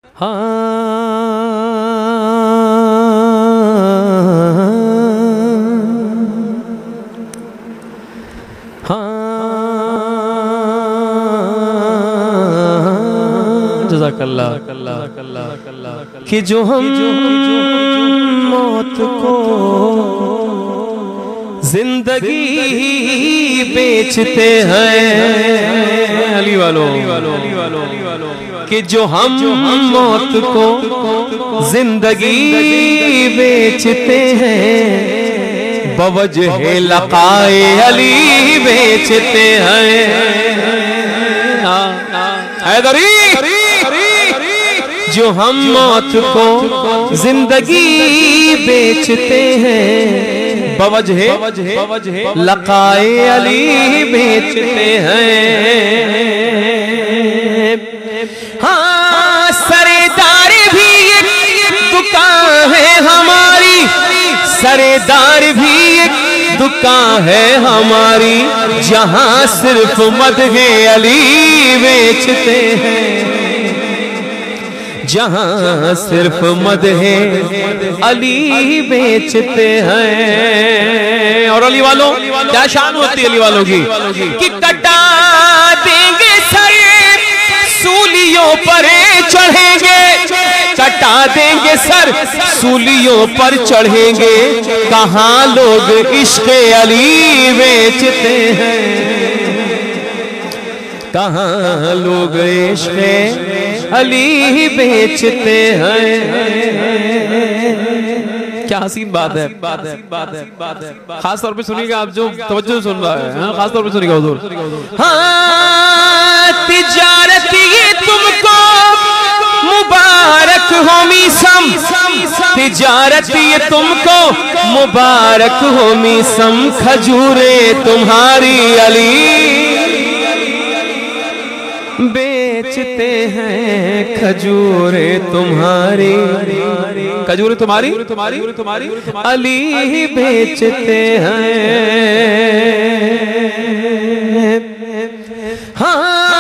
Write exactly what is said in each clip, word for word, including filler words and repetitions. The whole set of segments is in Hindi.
हाँ हाँ जज़ाकल्लाह कि जो हम मौत को जिंदगी बेचते हैं, अली वालों कि जो हम मौत को जिंदगी बेचते हैं, बवजह लक़ाए अली बेचते हैं। हैदरी जो हम मौत को जिंदगी बेचते हैं, बवजह लक़ाए अली बेचते हैं। हाँ सरेदार भी एक दुकान है हमारी, सरेदार भी एक दुकान है हमारी, जहाँ सिर्फ मदहे अली बेचते हैं, जहाँ सिर्फ मदहे अली बेचते हैं। और अली वालों क्या शान होती है अली वालों की कि कटा देंगे सर सूलियों पर चढ़ेंगे, कटा देंगे सर सूलियों पर चढ़ेंगे, कहाँ लोग इश्क़ अली बेचते हैं, कहाँ लोग इश्क़ अली बेचते हैं। क्या हसीन बात है, खास तौर पे सुनिएगा आप जो तवज्जो सुन रहा है, हाँ खास तौर पे सुनिएगा हुजूर। हाँ तिजारत ये तुमको मुबारक हो मीसम, तिजारत ये तुमको मुबारक हो मीसम, खजूरे तुम्हारी अली बेचते हैं, खजूरे तुम्हारी, खजूरे तुम्हारी तुम्हारी तुम्हारी अली बेचते हैं। हाँ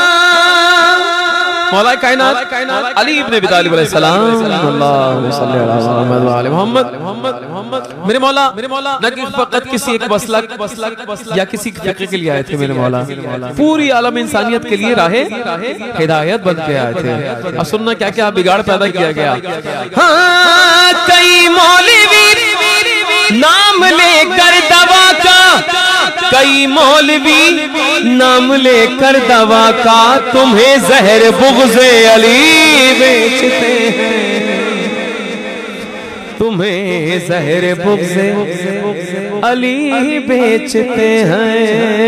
मौला कायनात अली इब्ने अबी तालिब अलैहिस्सलाम, अल्लाहुम्मा सल्ली अला मुहम्मद व आले मुहम्मद। मेरे मौला मेरे मौला न कि फकत किसी एक मसलक या किसी फिक्र के लिए आए थे, मेरे मौला पूरी आलम इंसानियत के लिए राहे हिदायत बन के आए थे। अब सुनना क्या क्या बिगाड़ पैदा किया गया। हाँ कई मौलवी नाम लेकर दवा का, कई मौलवी नाम लेकर दवा का, तुम्हें जहर बुग़्ज़े अली बेचते हैं, तुम्हें जहर बुग़्ज़े अली बेचते हैं।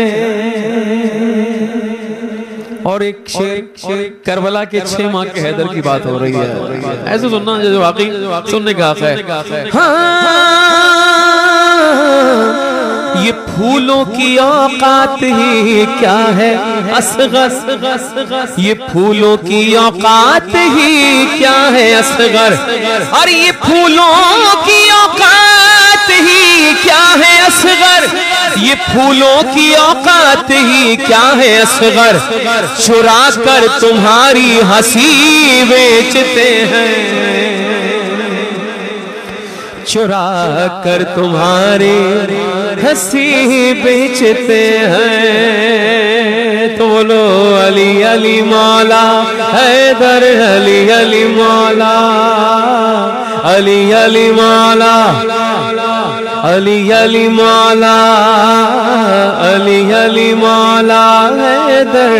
और एक शेर करबला के छह माह के हैदर की बात हो रही है, ऐसे सुनना जो वाकई सुनने का हक़ है। हाँ ये फूलों की औकात ही क्या है असग़र, ये फूलों की औकात ही क्या है असग़र, और ये फूलों की औकात ही क्या है असग़र, ये फूलों की औकात ही क्या है असग़र, चुरा कर तुम्हारी हंसी बेचते हैं, चुरा कर तुम्हारी हंसी बेचते हैं। तो बोलो अली अली मौला हैदर, अली अली मौला, अली अली मौला, अली अली मौला, अली अली मौला हैदर।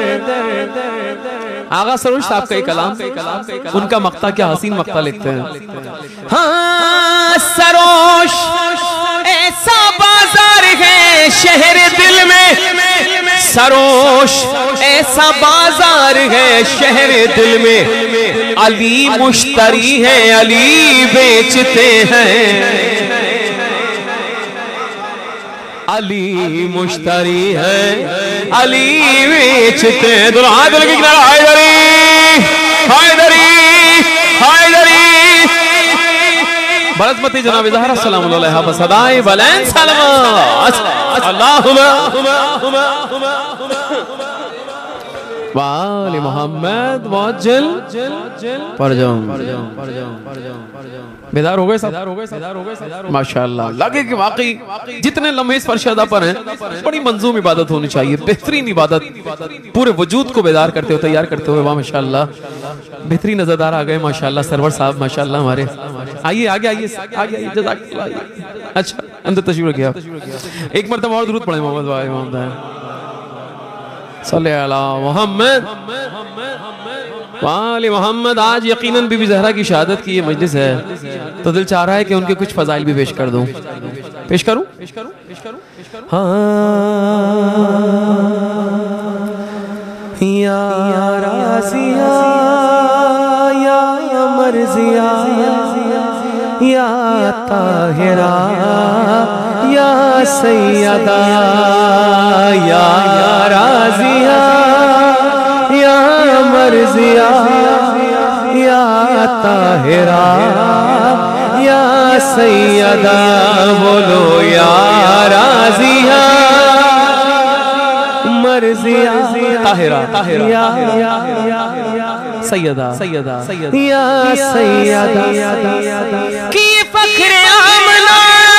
आगा सरोज साहब का कलाम, उनका मक्ता क्या हसीन मक्ता लिखते हैं। हाँ सरोज ऐसा बाजार है शहर दिल में, सरोश ऐसा बाजार है शहर दिल में, अली मुश्तरी है अली बेचते हैं, अली मुश्तरी है अली बेचते हैं। दुल्हा दिल की किनारा हैदरी हैदरी हैदरी बरज़मती जनाब ज़हरा सलामुल्लाह अलैहा बसदाए बुलंद सलावत अल्लाहुम्मा वाले मोहम्मद मुअज्जल पर जाऊं बेदार हो गए सब माशाअल्लाह। लगे कि वाकई जितने लम्हे इस फर्शदा पर हैं बड़ी मंजूम इबादत होनी चाहिए, बेहतरीन इबादत, पूरे वजूद को बेदार करते हुए तैयार करते हुए। वाह माशाअल्लाह, बेहतरीन नजरदार आ गए माशाअल्लाह। सरवर साहब माशाअल्लाह हमारे, आइए आगे आइए आगे आइए जज़ाकल्लाह। अच्छा अंदर तशरीफ रखिए, एक मरतबा और दुरूद पढ़े मोहम्मद भाई मोहम्मद सल्ले अला मोहम्मद वाले मोहम्मद। आज यकीनन बीबी ज़हरा की शहादत की ये मजलिस है तो दिल चाह रहा है कि उनके कुछ फजाइल भी पेश कर दूं। पेश करूं पेश करूं पेश करूं हाँ या राज़िया या मर्ज़िया या ताहिरा या सैयदा या राज़िया या मर्ज़िया या ताहिरा या सैयदा। बोलो या राज़िया मर्ज़िया ताहिरा ताहिरा सैयदा सैयदा या सैयदा की फ़ख्र आमना,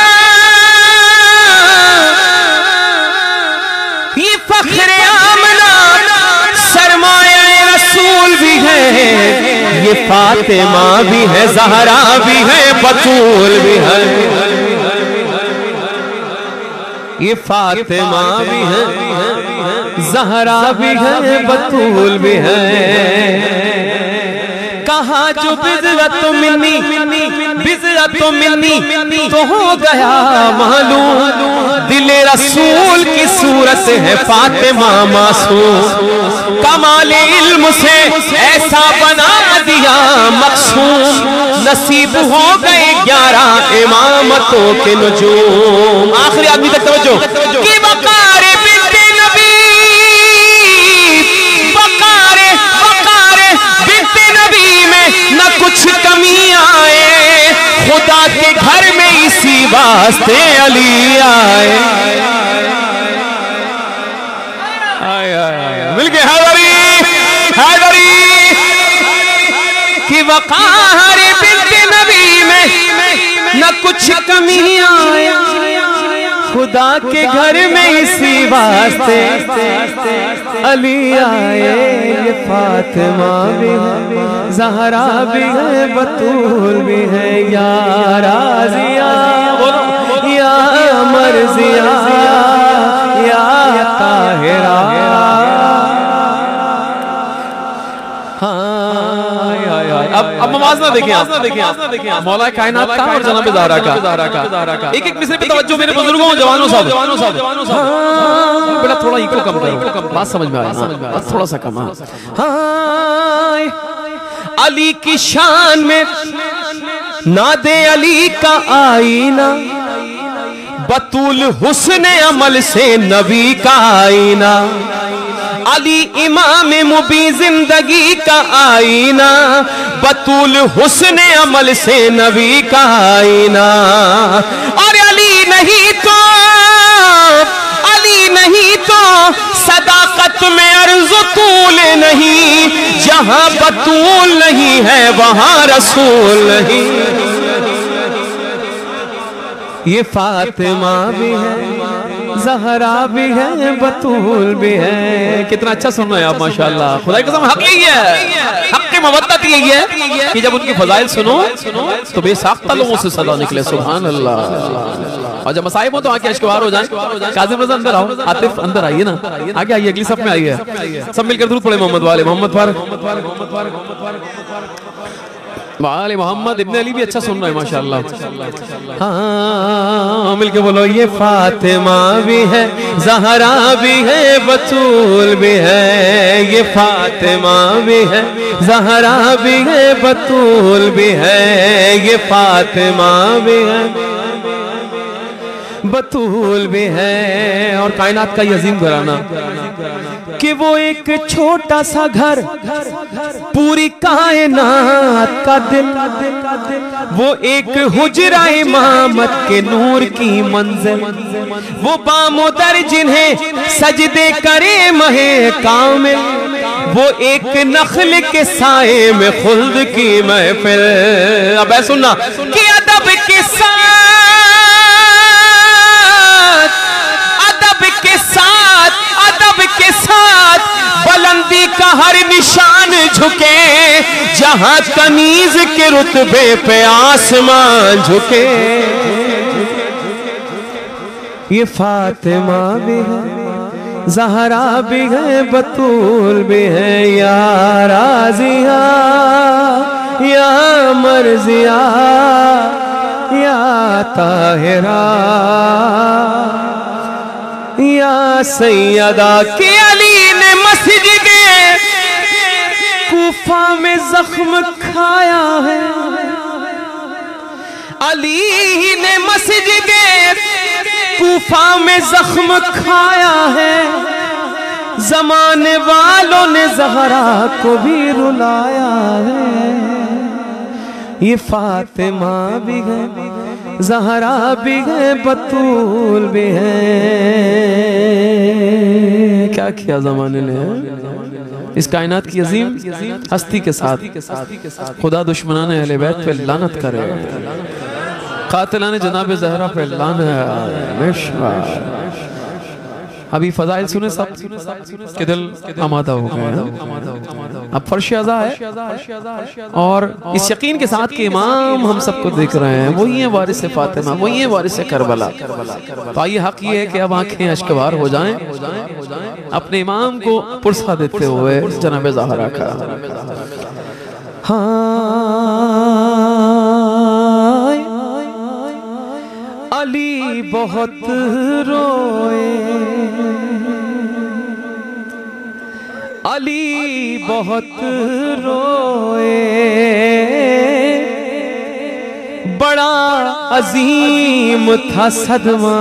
ये फ़ख्र आमना सरमाया रसूल भी है, ये फातिमा भी है, ज़हरा भी है, बतूल भी है। ये फातिमा भी है, ज़हरा भी है, बतूल भी है। कहा जो बिज़अत मिन्नी बिज़अत मिन्नी तो हो गया मालूम, दिल रसूल की सूरत है फातिमा मासूम। कमाले इल्म से ऐसा बना दिया मक़सूम, नसीब हो गए ग्यारह इमामतों के नुजूम। आखिरी आदमी तक तवज्जो कि वक़ारे बिन्ते नबी, वक़ारे वक़ारे बिन्ते नबी में न कुछ कमी आए, खुदा के घर में इसी वास्ते अली आए। आए आए मिल गए हैदरी हैदरी कि वक़ारे बिन्ते नबी में न कुछ कमी आए, खुदा के घर में इसी वास्ते अली आए। ये फातिमा भी है, ज़हरा भी है, बतूल भी है, या राज़िया या मर्ज़िया या ताहिरा। अब अब मवाज़ना देखें आप, देखें मौला कायनात का और जनाब ज़हरा का। एक एक मिसरे पे तवज्जो मेरे बुजुर्गों, जवानों साहब, जवानों साहब बेटा थोड़ा इको कम करो, बात समझ में आया, बस थोड़ा सा कम। हाँ अली की शान में नादे अली का आईना, बतूल हुस्न अमल से नबी का आईना। अली इमाम मुबी जिंदगी का आईना, बतूल हुस्न अमल से नबी का आईना। और अली नहीं तो अली नहीं तो सदाकत में अर्ज़ तूल नहीं, जहां बतूल नहीं है वहां रसूल नहीं। ये फातिमा भी है, ज़हरा भी है, बतूल भी है। कितना अच्छा सुन रहे हैं आप माशाल्लाह। खुदा की कसम हक यही है, हक की मवद्दत यही है कि जब उनकी फज़ाइल सुनो तो बेसाख्ता लोगों से सदा निकले। सुभान अल्लाह। और जब मसाइब हो तो आके अश्कवार हो जाए। काज़िम रज़ा अंदर आओ, आतिफ अंदर आइए ना, आगे आइए, अगली सब में आइए, सब मिलकर दुरूद पढ़े मोहम्मद वाले मोहम्मद पर वाले मोहम्मद। इब्ने अली भी अच्छा सुन रहे हैं माशाल्लाह। हाँ मिलके बोलो ये फातिमा भी है, ज़हरा भी है, बतूल भी है। ये फातिमा भी है, ज़हरा भी है, बतूल भी है। ये फातिमा भी है, बतूल भी है। और कायनात का ये अजीम घराना कि वो एक छोटा सा घर, पूरी कायनात का दिल, वो एक हुजरा इमामत के नूर की मंजिल, वो बामोदर जिन्हें सजदे करे महे कामिल, वो एक नखल के साए में खुल्द की महफिल। अब ऐ सुनना कि अदब के साथ अदब के साथ अदब के साथ बुलंदी का हर निशान झुके, जहां तमीज के रुतबे पे आसमान झुके। ये फातिमा भी है, ज़हरा भी है, बतूल भी है, या राज़िया या मर्ज़िया या ताहिरा या सैयदा। के अली ने मस्जिद कूफा में जख्म खाया है, अली ने मस्जिद कूफा में जख्म खाया है, जमाने वालों ने ज़हरा को भी रुलाया है। ये फातिमा भी है, ज़हरा भी है, बतूल भी है। क्या किया ज़माने ने इस कायनात की अजीम हस्ती के साथ। खुदा दुश्मनान अहले बैत पे लानत करे, कातिलाने जनाब ज़हरा पे लानत। अभी फजाइल सुने सब के दिल आमादा हो गए। अब फर्श अज़ा है और इस यकीन के साथ कि इमाम हम सबको देख रहे हैं, वही है वारिस फातिमा, वही है वारिस करबला। तो आइए हक ये है कि अब आंखें अश्कबार हो जाएं अपने इमाम को पुरसा देते हुए जनाब ज़हरा का। हाँ अली बहुत रोए, अली बहुत रोए, बड़ा अजीम था सदमा।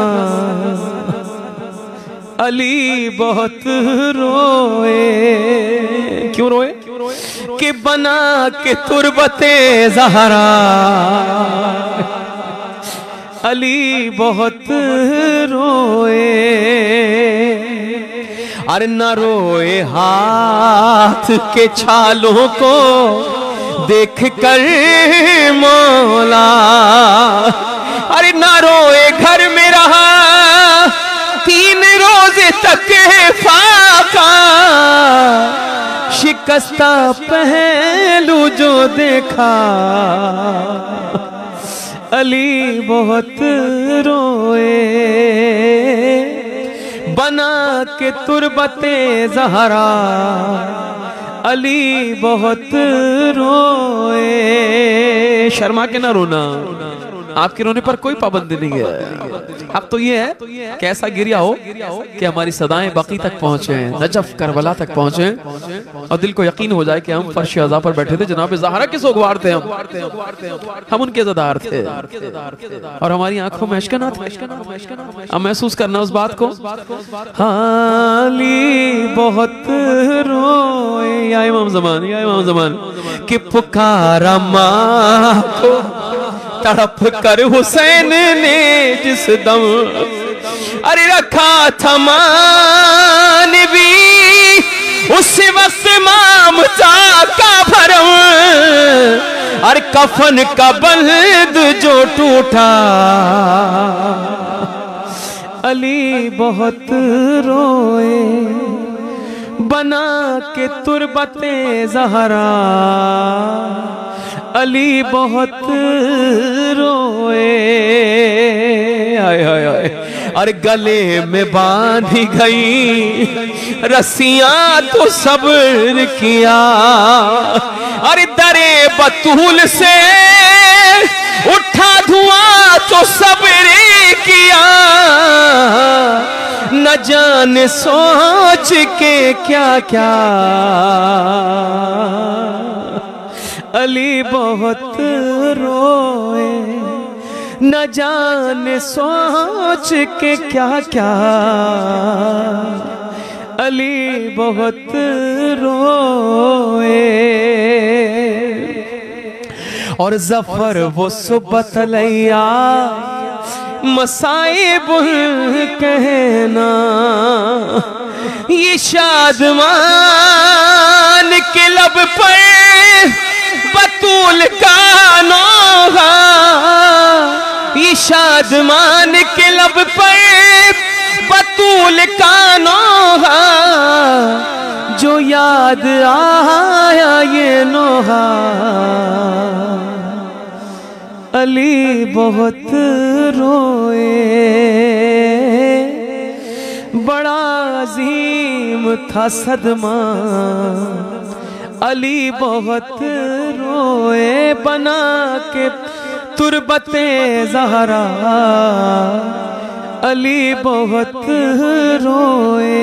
अली बहुत रोए, क्यों रोए? कि बना के तुरबते ज़हरा। अली बहुत रोए, अरे न रोए हाथ के छालों को देख कर मौला, अरे न रोए घर में रहा तीन रोजे तक फाका, शिकस्ता पहलू जो देखा। अली बहुत रोए, बना के तुरबते ज़हरा। अली बहुत रोए, शर्मा के ना रोना, आपके रोने पर कोई पाबंदी नहीं है। अब तो ये है कि ऐसा गिरिया हो कि हमारी सदाएं बाकी तक पहुंचे, नजफ करबला तक पहुंचे और दिल को यकीन हो जाए कि हम फर्श अज़ा पर बैठे थे, जनाब ज़हरा के सोगवार थे, हम हम उनके ज़दार थे और हमारी आंखों में अश्कना थे। अब महसूस करना उस बात को। हाली बहुत रोए, या इमाम ज़मान, या इमाम ज़मान कि पुकारा माँ को तड़प कर हुसैन ने जिस दम, अरे रखा था मान भी उस वक्त ममता का भरम, अरे कफन का बंद जो टूटा। अली बहुत रोए, बना के तुरबते ज़हरा। अली बहुत रोए, आए आए आए, अरे गले में बांधी गई रस्सियां तो सब्र किया, अरे दरे बतूल से उठा धुआं तो सब्र किया। न जाने सोच के क्या क्या, अली बहुत रोए, न जाने सोच के क्या क्या। अली बहुत रोए और जफर वो सुबतलैया मसाइब कहना, ये शादमान शादमान के लब पर बतूल का नौहा, ये शादमान के लब पर बतूल का नौहा, जो याद आया ये नौहा, अली बहुत रोए, बड़ा अजीम था सदमा, अली बहुत रोए, बना के तुरबते ज़हरा, अली बहुत रोए।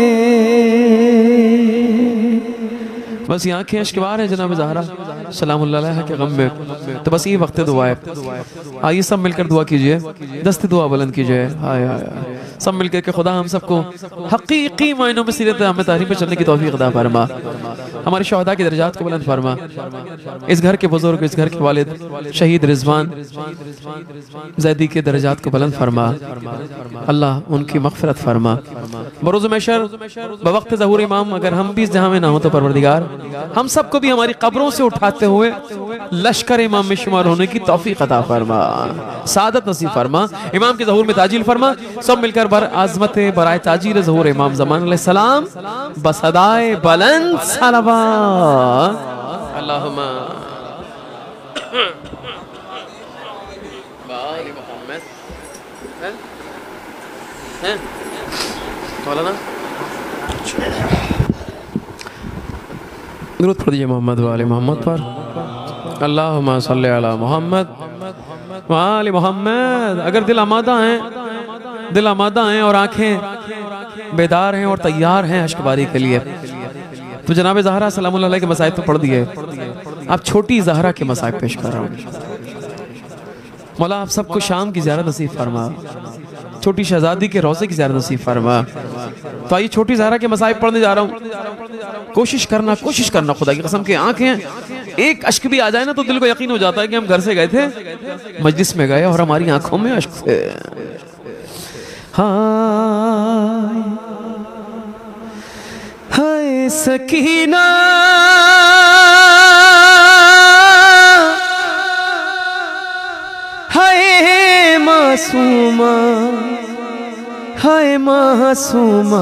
बस यहाँ की अश्कवार है जनाब ज़हरा सलामुल्लाह अलैहा के गम में, तो बस ये वक्त दुआ है। आइए सब मिलकर दुआ कीजिए, दस्ते दुआ बुलंद कीजिए। हाय हाय सब मिलकर के खुदा हम सबको हकीकी मायनों में सीरत हमें तारीफ पे चलने की तौफीक अता फरमा, हमारे शहदा की दर्जात को बुलंद फरमा, इस घर के बुजुर्ग, इस घर के वालिद शहीद रिजवान जैदी के दर्जात को बुलंद फरमा, अल्लाह उनकी मग़फ़िरत फरमा। बरोज़ महशर बवक्त ज़हूर इमाम अगर हम भी इस जहां में ना हो तो परवरदिगार हम सबको भी हमारी कब्रों से उठाते हुए लश्कर इमाम में शुमार होने की तौफीक अता फरमा, सादत नसीब फरमा, इमाम के ज़हूर में ताजील फरमा। सब मिलकर बर आज़मत बराए ताजील ज़हूर इमाम ज़मान अलैहिस्सलाम बसदाए बुलंद सलवा अल्लाहुम्मा बारिक मोहम्मद हैं मौलाना दुरूद पढ़ दीजिए मोहम्मद वाले मोहम्मद पर, अल्लाहुम्मा सल्ली अला मोहम्मद वाले मोहम्मद। अगर दिल आमादा हैं, दिल आमादा हैं और आंखें बेदार हैं और तैयार हैं अश्कबारी के लिए, तो जनाब ज़हरा सलामुल्लाह अलैहा के मसाइब तो पढ़ दिए, आप छोटी ज़हरा के मसाइब पेश कर रहा हूँ। मौला आप सबको शाम की ज़ियारत नसीब फरमा, छोटी शहजादी के रोज़े की ज़ियारत नसीब फरमा। तो आइए छोटी ज़हरा के मसाइब पढ़ने जा रहा हूँ। कोशिश करना कोशिश करना खुदा की कसम की आंखें एक अश्क भी आ जाए ना तो दिल को यकीन हो जाता है कि हम घर से गए थे, मजलिस में गए और हमारी आंखों में अश्क थे। हाय हाय सकीना हाय मासूमा हाय मासूमा,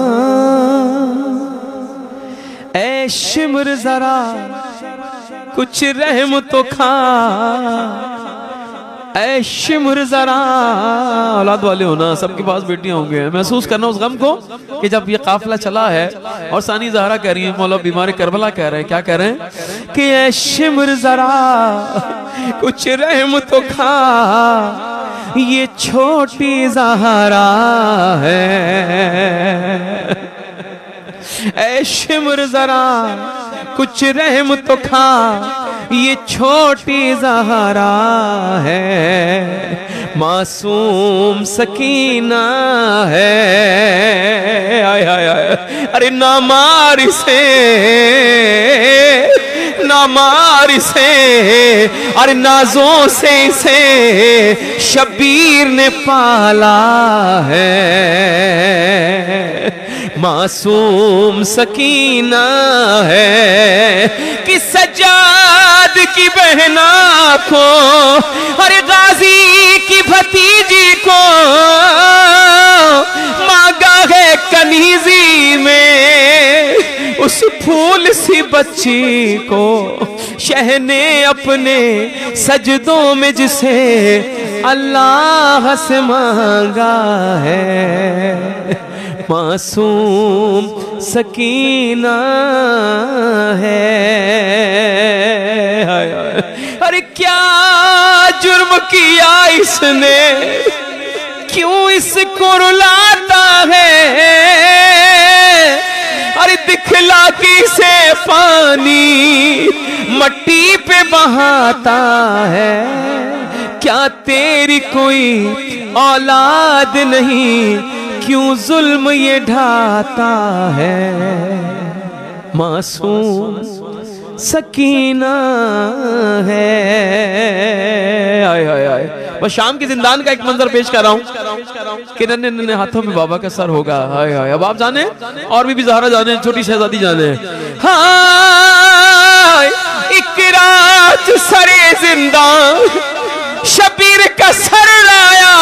ऐ शिमर जरा कुछ रहम तो खा, ऐ शिमर जरा। औलाद वाले हो ना, सबके पास बेटियां होंगे, महसूस करना उस गम को कि जब ये काफिला चला है और सानी ज़हरा कह रही है, मौला बीमार करबला कह रहे हैं, क्या कह रहे हैं कि ऐ शिमर जरा कुछ रहम तो खा, ये छोटी ज़हरा है, ऐ शिमर जरा कुछ रहम तो खा, ये छोटी ज़हरा है, मासूम सकीना है। आय आय आय अरे ना मार से ना मार से, अरे नाजों से इसे शबीर ने पाला है, मासूम सकीना है कि सज्जाद की बहना को, अरे गाजी की भतीजी को मांगा है कनीजी में, उस फूल सी बच्ची को शह ने अपने सजदों में जिसे अल्लाह से मांगा है, मासूम सकीना है। अरे क्या जुर्म किया इसने, क्यों इसको रुलाता है, अरे दिखला की से पानी मट्टी पे बहाता है, क्या तेरी कोई औलाद नहीं, क्यों जुल्म ये ढाता है, मासूम सकीना है। आय आय आय बस शाम की जिंदान का एक मंजर पेश कर रहा हूँ कि नन्हे नन्हे हाथों में बाबा का सर होगा। हाय हाय अब आप जाने और भी, भी ज़हरा जाने, छोटी शहजादी जाने, हाँ एक रात सरे जिंदा शबीर का सर लाया,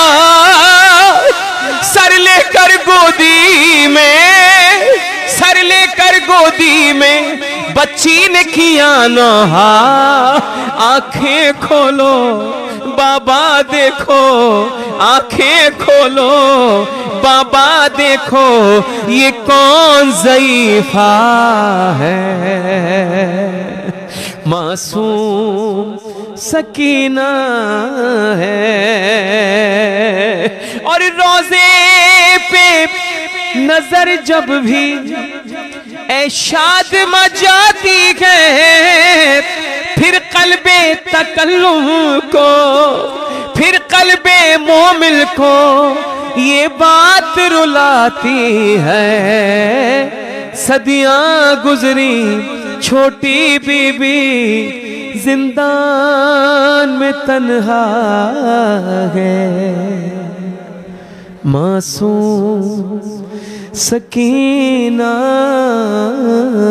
सर लेकर गोदी में, सर लेकर गोदी में बच्ची ने किया नहा। आंखें खोलो बाबा देखो, आंखें खोलो बाबा देखो, ये कौन ज़ईफ़ा है। मासूम सकीना है और रोज़े पे नजर जब भी ऐ शाद जाती है, फिर कल्बे तकल्लुम को, फिर कल्बे मोमिल को ये बात रुलाती है। सदियां गुजरी छोटी बीबी जिंदान में तन्हा है। मासूम सकीना